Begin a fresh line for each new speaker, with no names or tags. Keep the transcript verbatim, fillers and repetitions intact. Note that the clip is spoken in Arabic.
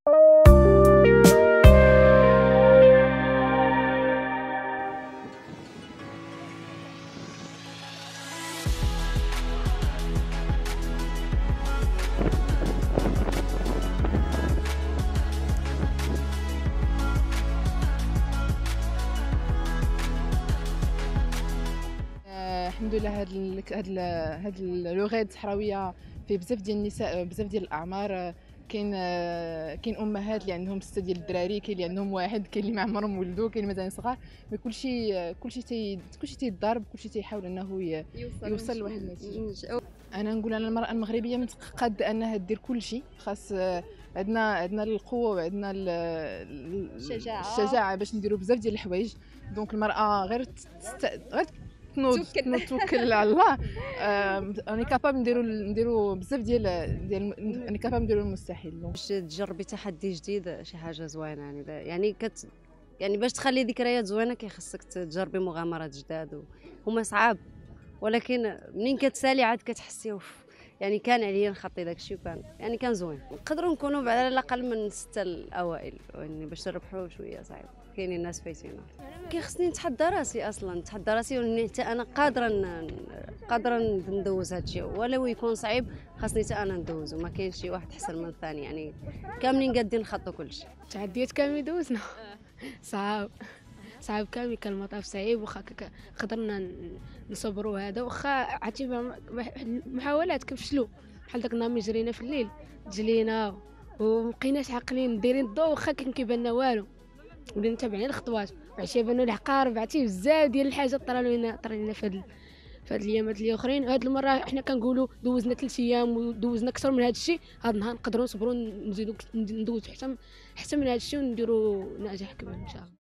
الحمد لله. هاد ال هاد ال هاد لو غيد صحراويه فيه بزاف ديال النساء، بزاف ديال الاعمار. كاين كاين امهات اللي عندهم سته ديال الدراري، كاين اللي عندهم واحد، كاين اللي ما عمرهم ولدوا، كاين مازال صغار. مي كلشي كلشي تي كلشي تيضارب، كلشي تيحاول انه
يوصل
يوصل لواحد النتيجه. انا نقول انا المراه المغربيه قد انها دير كلشي. خاص عندنا عندنا القوه وعندنا
الشجاعه
الشجاعه باش نديروا بزاف ديال الحوايج. دونك المراه غير تست... غير تنوض توكل على الله. اني كابابل نديروا نديروا بزاف ديال ديال اني كابابل نديروا المستحيل.
باش تجربي تحدي جديد شي حاجه زوينه يعني يعني كت يعني باش تخلي ذكريات زوينه كيخصك تجربي مغامرات جداد، هما صعاب ولكن منين كتسالي عاد كتحسي يعني كان عليا نخطي داكشي وكان يعني كان زوين. نقدروا نكونوا على الاقل من سته الاوائل يعني باش نربحوا شويه صعيب. كاينين الناس فايتينا. كيخصني نتحدى راسي اصلا، نتحدى راسي وني حتى انا قادره قادره ندوز هذا الشيء، ولو يكون صعيب خاصني حتى انا ندوزو. ما كاينش شي واحد احسن من الثاني، يعني كاملين قادين نخطوا كلشي.
التحديات كاملين دوزنا صعاب صعب كامل، كان المطاف صعيب واخا قدرنا نصبروا هذا، واخا عرفتي محاولات كنفشلوا بحال داك النهار ملي جرينا في الليل جلينا ومبقيناش عاقلين دايرين الضوء واخا كان كيبان لنا والو، ولينا تابعين الخطوات وعشيه بانوا العقارب. عرفتي بزاف ديال الحاجات طرالوا لنا طرالوا لنا في هاد في هاد الايامات اللي اخرين. هاد المره حنا كنقولوا دوزنا ثلاث ايام ودوزنا اكثر من هاد الشيء، هاد النهار نقدروا نصبروا نزيدوا ندوزوا حتى حتى من هاد الشيء ونديروا نجاح كبير ان شاء الله.